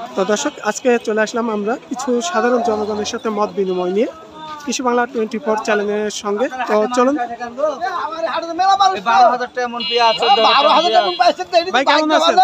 তো দর্শক, আজকে চলে আসলাম আমরা কিছু সাধারণ জনগণের সাথে মত বিনিময় নিয়ে কৃষি বাংলা 24 চ্যানেলের সঙ্গে। তো চলুন। ভাই কেমন আছেন?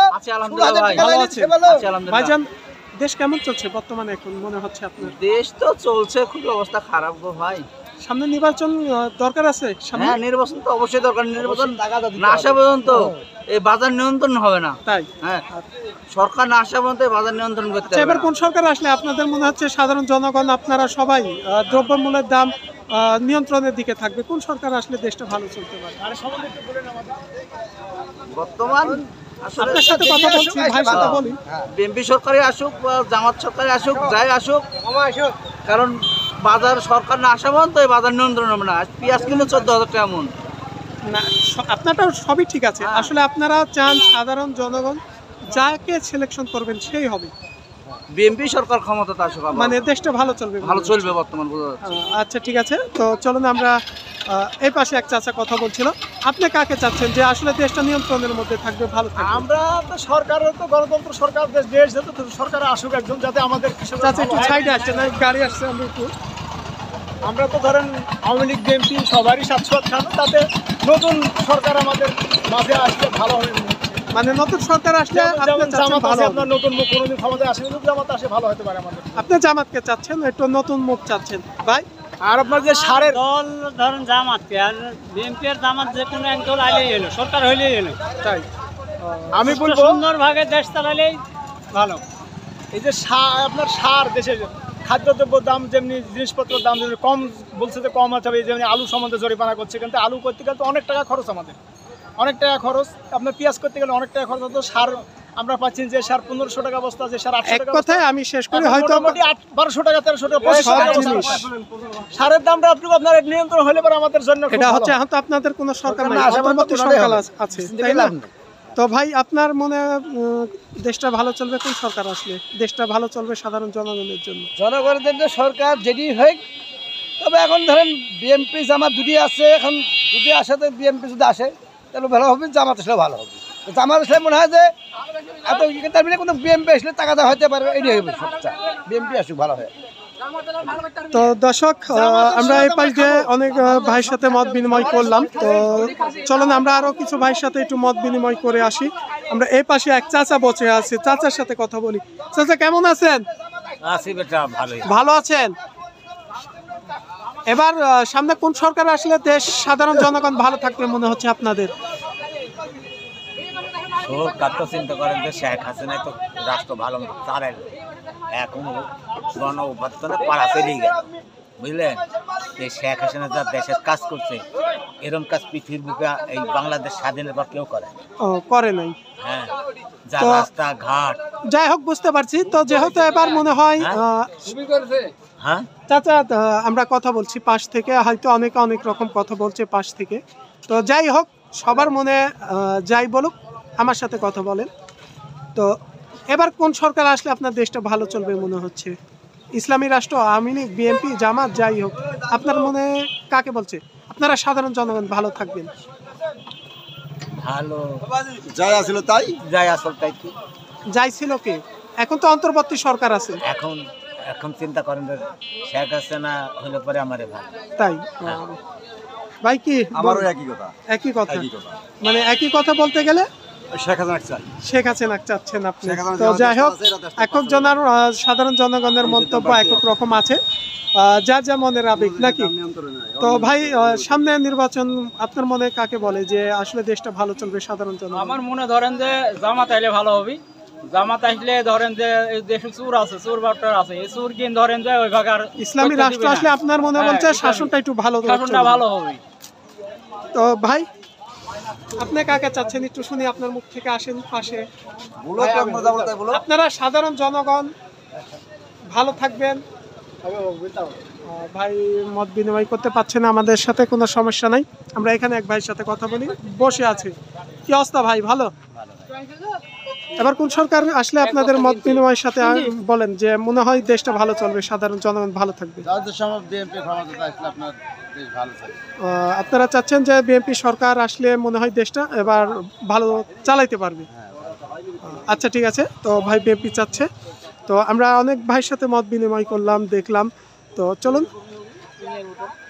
ভাইজান, দেশ কেমন চলছে বর্তমানে? এখন মনে হচ্ছে আপনার দেশ তো চলছে, খুব অবস্থা খারাপ গো ভাই। সামনে নির্বাচন দরকার আছে। হ্যাঁ, নির্বাচন তো অবশ্যই দরকার। নির্বাচন না আসা পর্যন্ত এই বাজার নিয়ন্ত্রণ হবে না। তাই হ্যাঁ, সরকার না আসা পর্যন্ত বাজার নিয়ন্ত্রণ করতে হবে। এবার কোন সরকার আসলে আপনাদের মনে হচ্ছে সাধারণ জনগণ আপনারা সবাই দ্রব্যমূল্যের দাম নিয়ন্ত্রণের দিকে থাকবে? কোন সরকার আসলে দেশটা ভালো চলতে পারে? বর্তমান আপনার সাথে কথা বলছি, ভাই সাথে বলি। বিএনপি সরকারই আসুক বা জামাত সরকারই আসুক, যাই আসুক, কারণ বাজার সরকার না আসা পর্যন্ত এই বাজার নিয়ন্ত্রণ হবে না। পেঁয়াজ কিলো 14,000 টাকা মন। না, আপনারটাও সবই ঠিক আছে। আসলে আপনারা চান সাধারণ জনগণ যাকে সিলেকশন করবেন সেই হবে। বিএনপি সরকার ক্ষমতাতে আসুক, মানে দেশটা ভালো চলবে। ভালো চলবে বর্তমান বোঝা যাচ্ছে। আচ্ছা ঠিক আছে, তো চলুন আমরা এই পাশে এক চাচা কথা বলছিল। আপনি কাকে চাচ্ছেন যে আসলে দেশটা নিয়ন্ত্রণের মধ্যে থাকবে, ভালো থাকবে? আমরা তো সরকারের তো গণতন্ত্র সরকার, দেশ যেহেতু সরকার আসুক একজন, যাতে আমাদের চাচা একটু সাইডে আসছে, না গাড়ি আসছে। আমরা তো ধরেন আওয়ামী লীগ বিএনপি সবারই 700 তাতে নতুন সরকার আমাদের মাঝে আসলে ভালো হবে। মানে নতুন সরকার আসলে আপনার নতুন মুখ কোনোদিন ক্ষমতায় আসে, জামাত আসে ভালো হতে পারে আমাদের। আপনি জামাতকে চাচ্ছেন, একটু নতুন মুখ চাচ্ছেন ভাই? আর আপনার যে সারের দল ধরেন জামাতকে, আর বিএনপি আর জামাত যে কোনো এক দল আইলেই এলো, সরকার হইলেই এলো। তাই আমি বলবো সুন্দরভাবে দেশ চালালেই ভালো। এই যে আপনার সার, দেশের খাদ্যদ্রব্যের দাম, যেমনি জিনিসপত্রের দাম যেমনি কম বলছে যে কম আছে, যেমনি আলু সম্বন্ধে জরিমানা করছে, কিন্তু আলু করতে গেলে তো অনেক টাকা খরচ, আমাদের অনেক টাকা খরচ। আপনার পেঁয়াজ করতে গেলে অনেক টাকা খরচ হতো। সার আমরা পাচ্ছি যে সার 1500 টাকা বস্তা, যে সার 800 টাকা। কথায় আমি শেষ করি, হয়তো 1200 টাকা 1300 টাকা 2500 টাকা সারের দামটা আপনার নিয়ন্ত্রণ হলে পরে আমাদের জন্য এটা হচ্ছে। এখন তো আপনাদের কোনো সরকার নাই, অন্তর্বর্তী সরকার আছে, তাই না? তো ভাই, আপনার মনে দেশটা ভালো চলবে কোন সরকার আসলে? দেশটা ভালো চলবে সাধারণ জনগণের জন্য। জনগণের জন্য সরকার যেটি হয়, তবে এখন ধরেন বিএনপি জামাত দুটি আছে। এখন যদি আসে তো বিএনপি যদি আসে তাহলে ভালো হবে, জামাত আসলে ভালো হবে। জামাত আসলে মনে হয় যে এত তার মানে কোনো বিএনপি আসলে টাকা দেওয়া হতে পারে, এটাই হবে সবচেয়ে। বিএনপি আসুক, ভালো হয়। তো দর্শক, আমরা এই পাশ দিয়ে অনেক ভাইয়ের সাথে মত বিনিময় করলাম। তো চলুন আমরা আরো কিছু ভাইয়ের সাথে একটু মত বিনিময় করে আসি। আমরা এই পাশে এক চাচা বসে আছি, চাচার সাথে কথা বলি। চাচা কেমন আছেন? আছি বেটা, ভালোই। ভালো আছেন? এবার সামনে কোন সরকার আসলে দেশ সাধারণ জনগণ ভালো থাকবে মনে হচ্ছে আপনাদের? সরকার তো চিন্তা করেন যে শেখ হাসিনা তো রাষ্ট্র ভালো চালেন, এখন গণ অভ্যর্থনে পাড়া পেরিয়ে গেল, বুঝলেন? এই শেখ হাসিনা যা দেশের কাজ করছে, এরকম কাজ পৃথিবীর বুকে এই বাংলাদেশ স্বাধীনের পর কেউ করে নাই। হ্যাঁ, যা রাস্তা ঘাট, যাই হোক বুঝতে পারছি। তো যেহেতু এবার মনে হয় হ্যাঁ চাচা, আমরা কথা বলছি পাশ থেকে, হয়তো অনেকে অনেক রকম কথা বলছে পাশ থেকে। তো যাই হোক, সবার মনে যাই বলুক, আমার সাথে কথা বলেন। তো এবার কোন সরকার আসলে আপনার দেশটা ভালো চলবে মনে হচ্ছে? ইসলামী রাষ্ট্র, আওয়ামী লীগ, বিএনপি, জামাত, যাই হোক, আপনার মনে কাকে বলছে আপনারা সাধারণ জনগণ ভালো থাকবেন? ভালো যাই আসল তাই, যাই আসল তাই কি যাই ছিল কে? এখন তো অন্তর্বর্তী সরকার আছে। এখন চিন্তা করেন যে শেখ হাসিনা হলে পরে আমারে ভালো। তাই ভাই, কি আমারও একই কথা। একই কথা, মানে একই কথা বলতে গেলে শেখ হাসিনা চাচ্ছেন আপনি। তো যাই হোক, একক জনের সাধারণ জনগণের মন্তব্য একক রকম আছে, যার যা মনের আবেগ নাকি। তো ভাই, সামনে নির্বাচন, আপনার মনে কাকে বলে যে আসলে দেশটা ভালো চলবে সাধারণ জনগণ? আমার মনে ধরেন যে জামাত আইলে ভালো হবে। জামাত আসলে ধরেন যে দেশে চোর আছে, চোর বাট্টার আছে, এই চোর কিন ধরেন যে ওই ভাগার ইসলামী রাষ্ট্র আসলে আপনার মনে বলছে শাসনটা একটু ভালো হবে। তো ভাই, আপনি কাকে চাচ্ছেন একটু শুনি, আপনার মুখ থেকে আসেন পাশে। আপনারা সাধারণ জনগণ ভালো থাকবেন ভাই, মত বিনিময় করতে পারছেন আমাদের সাথে, কোনো সমস্যা নাই। আমরা এখানে এক ভাইয়ের সাথে কথা বলি, বসে আছে। কি অবস্থা ভাই? ভালো? এবার কোন সরকার আসলে আপনাদের মত বিনিময়ের সাথে বলেন যে মনে হয় দেশটা ভালো চলবে, সাধারণ জনগণ ভালো থাকবে? আপনারা চাচ্ছেন যে বিএনপি সরকার আসলে মনে হয় দেশটা এবার ভালো চালাইতে পারবে। আচ্ছা ঠিক আছে, তো ভাই বিএনপি চাচ্ছে। তো আমরা অনেক ভাইয়ের সাথে মত বিনিময় করলাম, দেখলাম। তো চলুন